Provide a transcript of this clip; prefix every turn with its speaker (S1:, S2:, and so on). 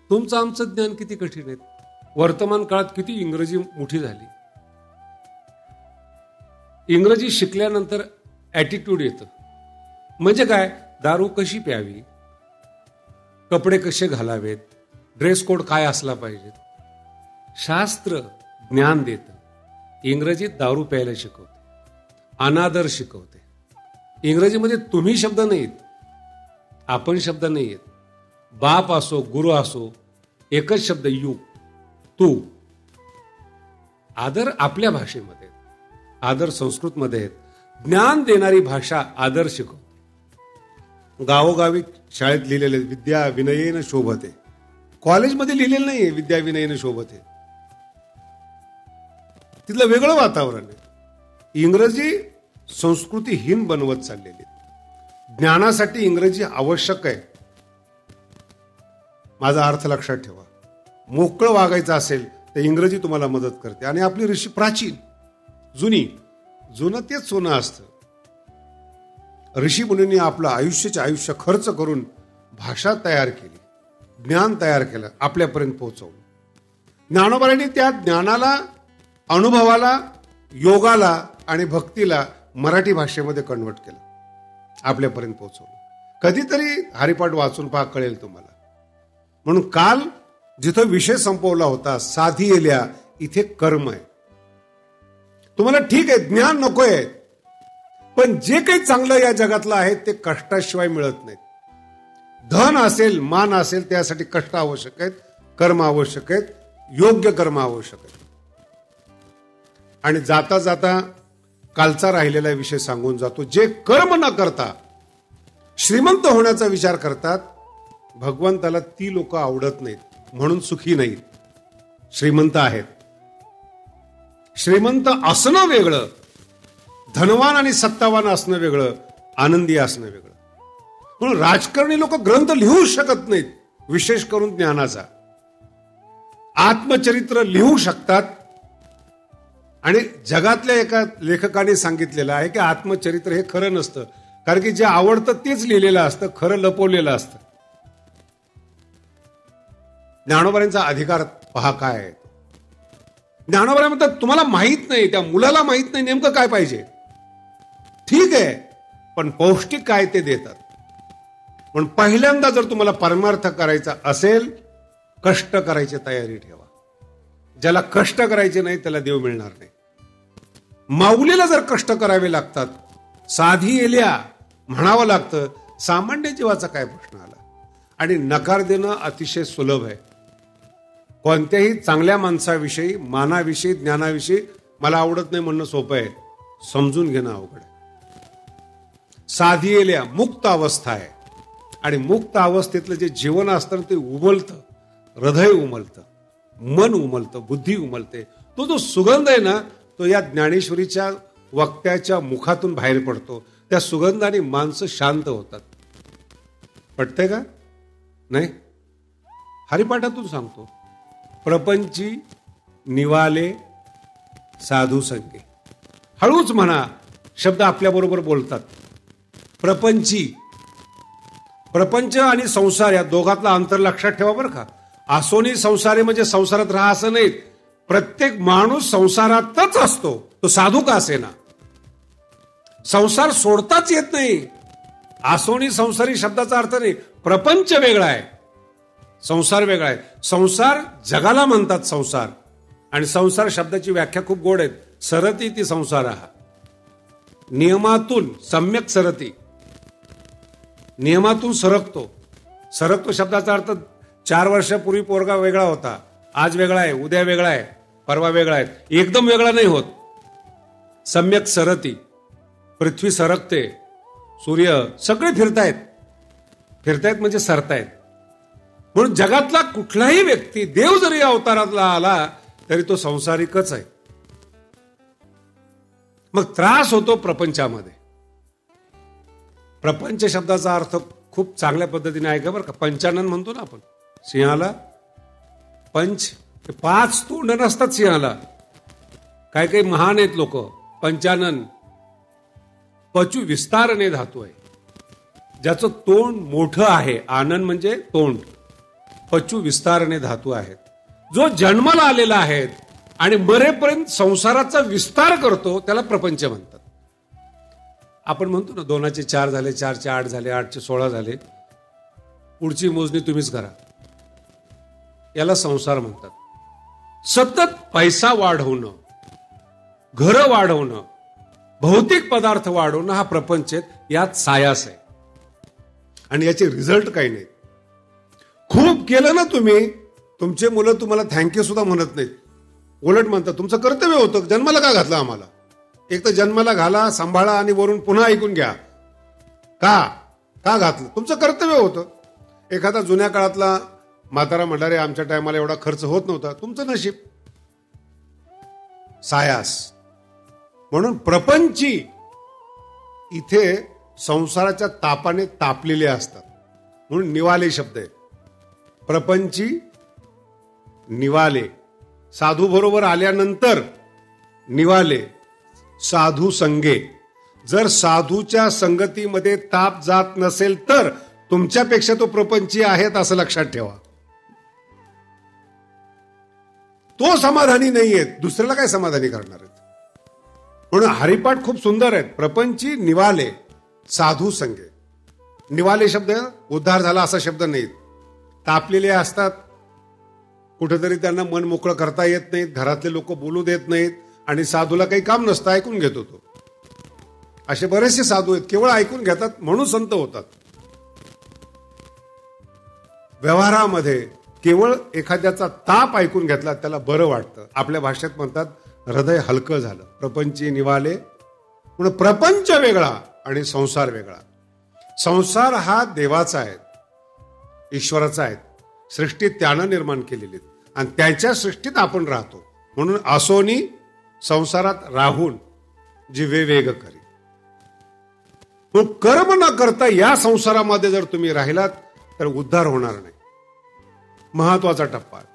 S1: तुमचं आमचं ज्ञान किती कठीण आहे. वर्तमान काळात किती इंग्रजी मोठी झाली. इंग्रजी शिकल्यानंतर ॲटिट्यूड येतं. म्हणजे काय, दारू कशी प्यावी, कपडे कसे घालावेत, ड्रेस कोड काय असला पाहिजे, शास्त्र ज्ञान देतं. इंग्रजीत दारू प्यायला शिकवते, अनादर शिकवते. इंग्रजीमध्ये तुम्ही शब्द नाहीत, आपण शब्द नाही आहेत. बाप असो गुरु असो एकच शब्द यू, तू. आदर आपल्या भाषेमध्ये, आदर संस्कृतमध्ये आहेत. ज्ञान देणारी भाषा आदर शिकवते. गावोगावी शाळेत लिहिलेले विद्या विनयेन शोभते. कॉलेजमध्ये लिहिलेलं नाहीये विद्या विनयेन शोभते. तिथलं वेगळं वातावरण आहे. इंग्रजी संस्कृतीहीन बनवत चाललेली. ज्ञानासाठी इंग्रजी आवश्यक आहे. माझा अर्थ लक्षात ठेवा. मोकळं वागायचं असेल तर इंग्रजी तुम्हाला मदत करते. आणि आपली ऋषी प्राचीन जुनं तेच सोनं असतं. ऋषी मुनींनी आपलं आयुष्य खर्च करून भाषा तयार केली, ज्ञान तयार केलं, आपल्यापर्यंत पोहोचवलं. ज्ञानोबांनी त्या ज्ञानाला, अनुभवाला, योगाला आणि भक्तीला मराठी भाषेमध्ये कन्वर्ट केलं, आपल्यापर्यंत पोहोचवलं. कधीतरी हरिपाठ वाचून पहा, कळेल तुम्हाला. म्हणून काल जिथं विषय संपवला होता साधी येल्या, इथे कर्म आहे. तुम्हाला ठीक आहे ज्ञान नकोय, पण जे काही चांगलं या जगातलं आहे ते कष्टाशिवाय मिळत नाही. धन असेल, मान असेल, त्यासाठी कष्ट आवश्यक आहेत, कर्म आवश्यक आहेत, योग्य कर्म आवश्यक आहेत. आणि जाता जाता कालचा राहिलेला विषय सांगून जातो. जे कर्म न करता श्रीमंत होण्याचा विचार करतात, भगवंताला ती लोक आवडत नाहीत, म्हणून सुखी नाहीत. श्रीमंत आहेत. श्रीमंत असणं वेगळं, धनवान आणि सत्तावान असणं वेगळं, आनंदी असणं वेगळं. म्हणून राजकारणी लोक ग्रंथ लिहू शकत नाहीत, विशेष करून ज्ञानाचा. आत्मचरित्र लिहू शकतात. आणि जगातल्या एका लेखकाने सांगितलेलं आहे की आत्मचरित्र हे खरं नसतं, कारण की जे आवडतं तेच लिहिलेलं असतं, खरं लपवलेलं असतं. ज्ञानोबांचा अधिकार पहा काय आहे. ज्ञानोबा म्हणतात तुम्हाला माहित नाही, त्या मुलाला माहित नाही नेमकं काय पाहिजे. ठीक आहे, पण पौष्टिक काय ते देतात. पण पहिल्यांदा जर तुम्हाला परमार्थ करायचा असेल, कष्ट करायची तयारी ठेवा. ज्याला कष्ट करायचे नाही त्याला देव मिळणार नाही. माऊलीला जर कष्ट करावे लागतात, साधी येल्या म्हणावं लागतं, सामान्य जीवाचा काय प्रश्न आला. आणि नकार देणं अतिशय सुलभ आहे. कोणत्याही चांगल्या माणसाविषयी, मानाविषयी, ज्ञानाविषयी मला आवडत नाही म्हणणं सोपं आहे, समजून घेणं अवघड आहे. साधी येल्या मुक्त अवस्था आहे. आणि मुक्त अवस्थेतलं जे जीवन असतं ते उमलतं, हृदय उमलतं, मन उमलतं, बुद्धी उमलते. तो जो सुगंध आहे ना, तो या ज्ञानेश्वरीच्या वक्त्याच्या मुखातून बाहेर पडतो. त्या सुगंधाने माणसं शांत होतात. पटतंय का? नाही? हरिपाठातून सांगतो. प्रपंची निवाले साधू संगे. हळूच म्हणा, शब्द आपल्याबरोबर बोलतात. प्रपंची, प्रपंच आणि संसार या दोघातला अंतर लक्षात ठेवा बरं का. आसोनी संसारे म्हणजे संसारात राहा असं नाही. प्रत्येक माणूस संसारातच असतो, तो साधू का असेना. संसार सोडताच येत नाही. आसोनी संसारी शब्दाचा अर्थ नाही. प्रपंच वेगळा आहे, संसार वेगळा आहे. संसार जगाला म्हणतात संसार, आणि संसार शब्दाची व्याख्या खूप गोड आहे. सरती ती संसार हा नियमातून सम्यक सरती, नियमातून सरकतो. सरकतो शब्दाचा अर्थ 4 वर्षापूर्वी पोरगा वेगळा होता, आज वेगळा आहे, उद्या वेगळा आहे, परवा वेगळा आहे, एकदम वेगळा नाही होत. सम्यक सरती. पृथ्वी सरकते, सूर्य, सगळे फिरतायत. फिरतायत म्हणजे सरतायत. म्हणून जगातला कुठलाही व्यक्ती, देव जरी अवतारातला आला तरी तो संसारिकच आहे. मग त्रास होतो प्रपंचामध्ये. प्रपंच शब्दाचा अर्थ खूप चांगल्या पद्धतीने ऐका बरं का. पंचानन म्हणतो ना आपण, सिंहाला पंच, 5 तोंड नसतात सिंहाला. काही काही महान आहेत लोक. पंचानन, पचू विस्तारने धातू आहे, ज्याचं तोंड मोठं आहे. आनन म्हणजे तोंड, पचू विस्तारणे धातू आहेत. जो जन्माला आलेला आहे आणि मरेपर्यंत संसाराचा विस्तार करतो त्याला प्रपंच म्हणतात. आपण म्हणतो ना 2चे 4 झाले, 4चे 8 झाले, 8चे 16 झाले, पुढची मोजणी तुम्हीच करा. याला संसार म्हणतात. सतत पैसा वाढवणं, घरं वाढवणं, भौतिक पदार्थ वाढवणं हा प्रपंच आहे. यात सायास आहे आणि याचे रिझल्ट काही नाही. खूप केलं ना तुम्ही, तुमचे मुलं तुम्हाला थँक्यू सुद्धा म्हणत नाहीत, उलट म्हणतात तुमचं कर्तव्य होतं, जन्माला का घातलं आम्हाला. एक तर जन्माला घाला, सांभाळा आणि वरून पुन्हा ऐकून घ्या. का घातलं, तुमचं कर्तव्य होतं. एखादा जुन्या काळातला म्हातारा म्हणला रे आमच्या टायमाला एवढा खर्च होत नव्हता, तुमचं नशीब. सायास. म्हणून प्रपंची इथे संसाराच्या तापाने तापलेले असतात म्हणून निवाले शब्द आहे. प्रपंची निवाले. साधू बरोबर आल्यानंतर निवाले. साधू संगे. जर साधूच्या संगतीमध्ये ताप जात नसेल तर तुमच्यापेक्षा तो प्रपंची आहेत असं लक्षात ठेवा. तो समाधानी नाहीये, दुसऱ्याला काय समाधानी करणार आहेत. म्हणून हरिपाठ खूप सुंदर आहेत. प्रपंची निवाले साधू संगे. निवाले शब्द उद्धार झाला असा शब्द नाहीत. तापलेले असतात, कुठेतरी त्यांना मन मोकळं करता येत नाहीत, घरातले लोक बोलू देत नाहीत आणि साधूला काही काम नसतं, ऐकून घेतो तो. असे बरेचसे साधू आहेत, केवळ ऐकून घेतात म्हणून संत होतात. व्यवहारामध्ये केवळ एखाद्याचा ताप ऐकून घेतला त्याला बरं वाटतं. आपल्या भाषेत म्हणतात हृदय हलकं झालं. प्रपंची निवाले. म्हणून प्रपंच वेगळा आणि संसार वेगळा. संसार हा देवाचा आहे, ईश्वराचा आहे. सृष्टी त्यानं निर्माण केलेली आणि त्याच्या सृष्टीत आपण राहतो. म्हणून आसोनी संसारात राहून जीवे वेग करी. मग कर्म न करता या संसारामध्ये जर तुम्ही राहिलात तर उद्धार होणार नाही. महत्वाचा टप्पा.